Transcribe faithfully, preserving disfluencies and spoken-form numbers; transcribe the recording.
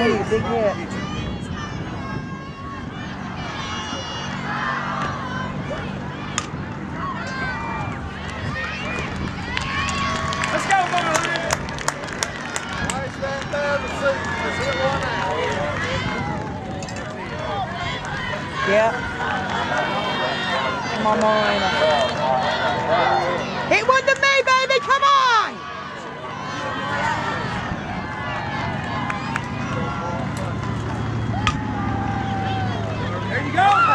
Big hit. Let's go, Marlon. Nice man there to see. Let's hit one out. Yeah. Come on, Marlena. Hit one to me, baby. Come on. There you go.